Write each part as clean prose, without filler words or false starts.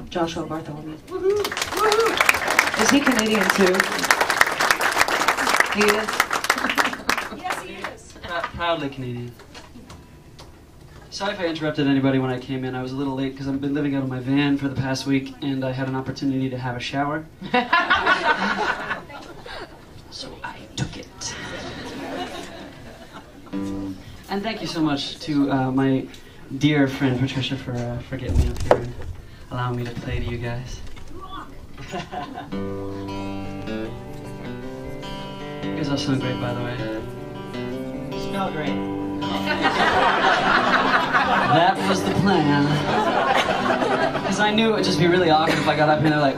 Joshua Bartholomew. Is he Canadian too? He is? Yes, he is. Proudly Canadian. Sorry if I interrupted anybody when I came in. I was a little late because I've been living out of my van for the past week and I had an opportunity to have a shower. So I took it. And thank you so much to my dear friend Patricia for getting me up here and allowing me to play to you guys. You guys all sound great, by the way. Smell great. That was the plan. Because I knew it would just be really awkward if I got up here and they're like,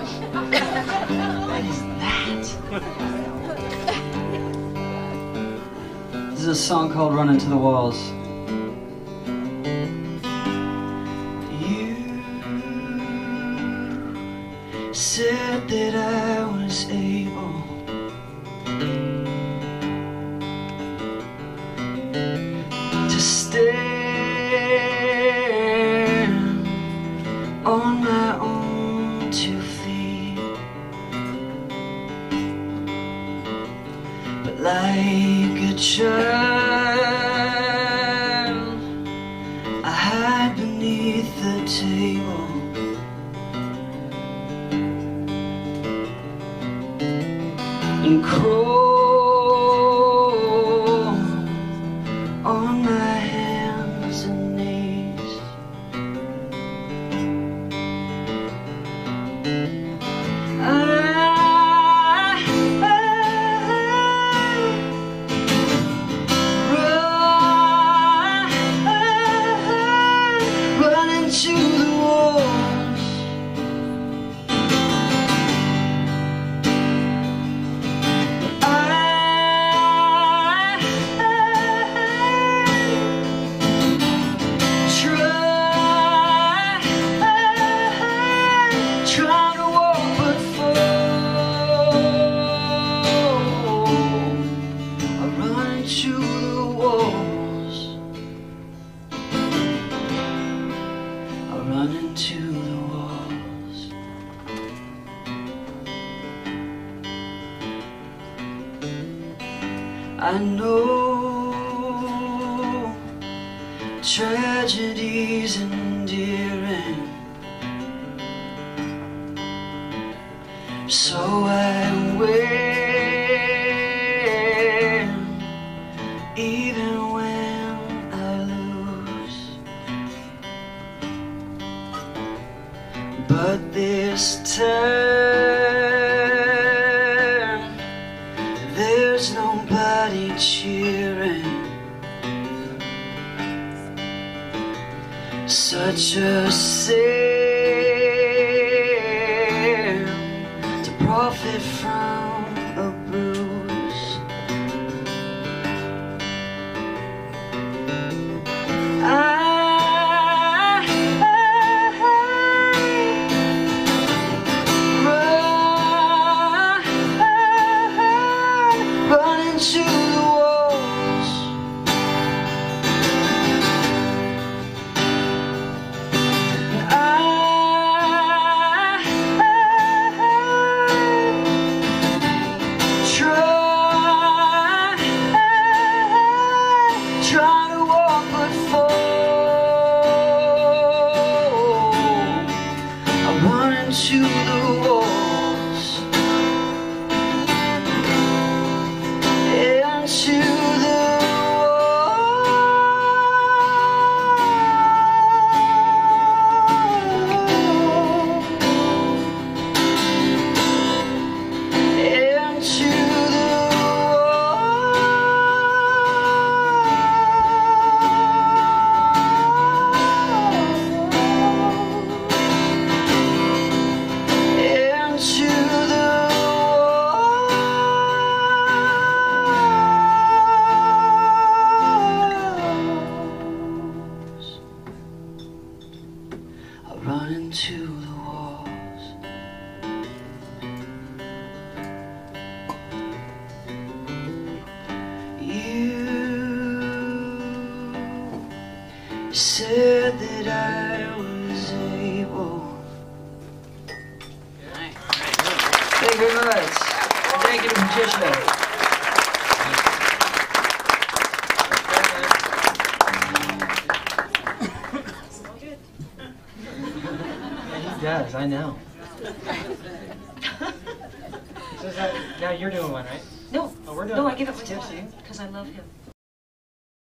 what is that? This is a song called Run Into the Walls. You said that I was able to stand on my own 2 feet, but like a child I hide beneath the table. And crawl on my hands and knees. Run into the walls. Try to walk but fall. I run into the walls. I run into the walls. I know tragedy's endearing, so I win, even when I lose. But this time, there's nobody cheering. Such a sin to profit from a bruise. Run into the walls. Try to walk but fall. I run into the walls. Into the run into the walls. You said that I was able you very much. Thank you to Patricia. He does, I know. So now you're doing one, right? No, Oh, we're doing no, one. I give it It's myself tipsy. because I love him.